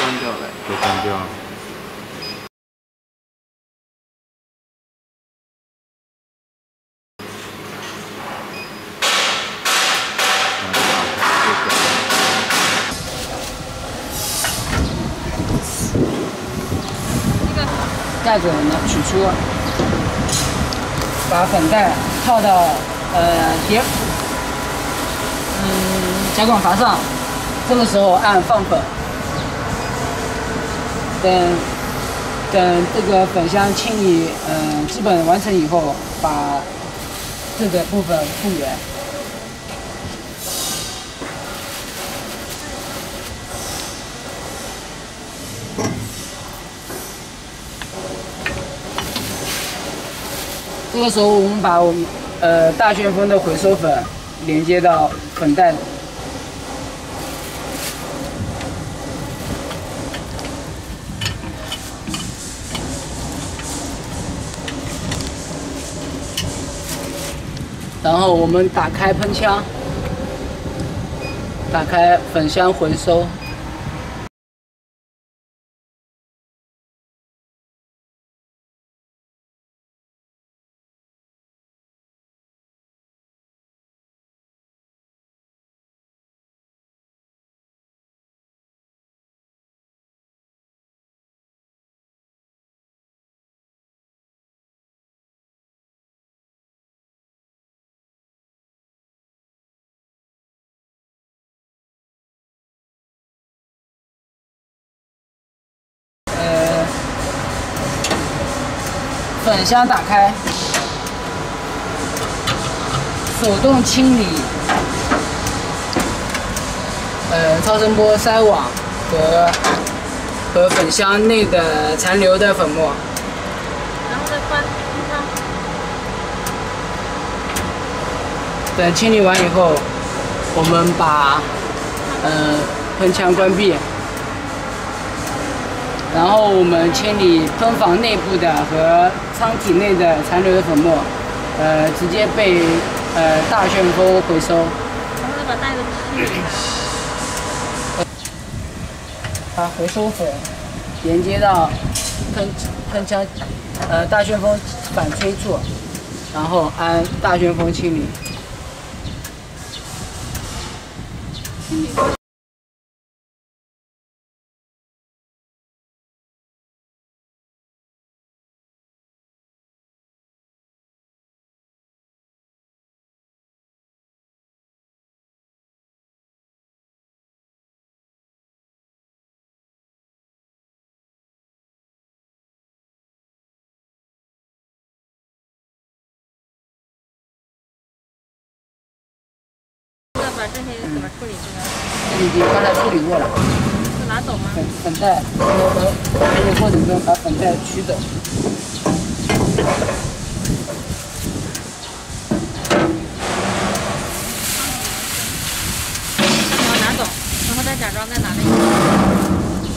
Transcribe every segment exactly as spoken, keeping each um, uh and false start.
关掉了， 都关掉。 盖子呢取出，把粉袋套到呃碟嗯夹管阀上，这个时候按放粉，等等这个粉箱清理嗯、呃、基本完成以后，把这个部分复原。 这个时候，我们把我们呃大旋风的回收粉连接到粉袋，然后我们打开喷枪，打开粉箱回收。 粉箱打开，手动清理呃超声波筛网和和粉箱内的残留的粉末， 然后再关喷枪。 等清理完以后，我们把呃喷枪关闭。 然后我们清理喷房内部的和舱体内的残留的粉末，呃，直接被呃大旋风回收。 然后再把袋子清理。 把回收粉连接到喷喷枪，呃大旋风反吹处，然后按大旋风清理。 清理。 把这些怎么处理这个？ 这已经刚才处理过了。 就拿走吗？ 粉粉袋，在这个过程中把粉袋取走。 然后拿走，然后再假装再拿那个。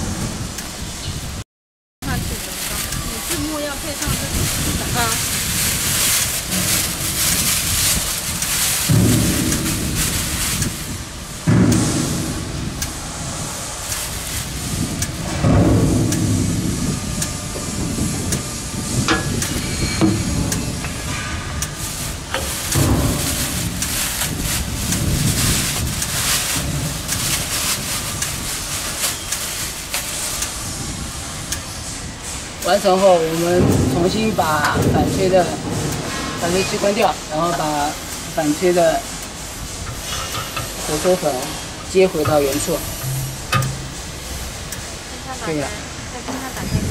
上去怎么着？你字幕要配上这个啊。 完成后，我们重新把反吹的反吹器关掉，然后把反吹的回收粉接回到原处。可以了。 再喷它打开。